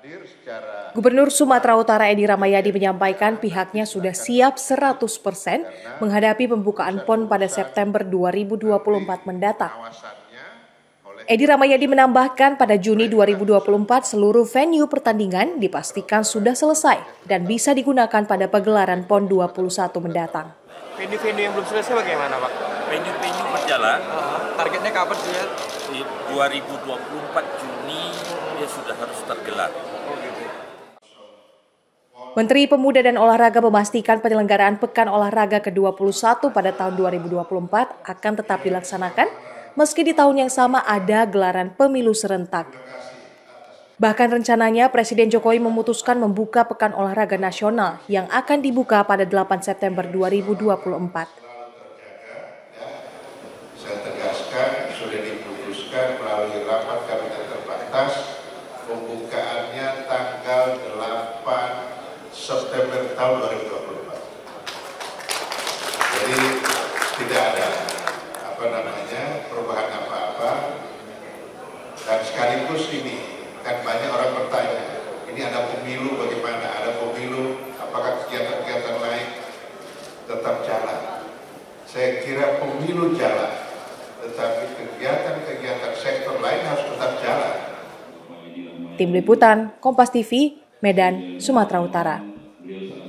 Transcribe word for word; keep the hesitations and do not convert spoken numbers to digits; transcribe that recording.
Gubernur Sumatera Utara Edi Rahmayadi menyampaikan pihaknya sudah siap seratus persen menghadapi pembukaan P O N pada September dua ribu dua puluh empat mendatang. Edi Rahmayadi menambahkan pada Juni dua ribu dua puluh empat seluruh venue pertandingan dipastikan sudah selesai dan bisa digunakan pada pegelaran P O N dua puluh satu mendatang. Venue-venue yang belum selesai bagaimana, Pak? Venue-venue berjalan. Uh, targetnya kapan sih ya? Di dua ribu dua puluh empat Juni dia sudah harus tergelar. Oh, gitu. Menteri Pemuda dan Olahraga memastikan penyelenggaraan Pekan Olahraga ke dua puluh satu pada tahun dua ribu dua puluh empat akan tetap dilaksanakan, meski di tahun yang sama ada gelaran pemilu serentak. Bahkan rencananya Presiden Jokowi memutuskan membuka Pekan Olahraga Nasional yang akan dibuka pada delapan September dua ribu dua puluh empat. Saya tegaskan sudah diputuskan melalui rapat kabinet terbatas pembukaannya tanggal delapan September tahun dua ribu dua puluh empat. Jadi tidak ada apa namanya perubahan apa-apa, dan sekaligus ini kan banyak orang bertanya, ini ada pemilu bagaimana, ada pemilu, apakah kegiatan-kegiatan lain tetap jalan? Saya kira pemilu jalan, tetapi kegiatan-kegiatan sektor lain harus tetap jalan. Tim Liputan, Kompas T V, Medan, Sumatera Utara.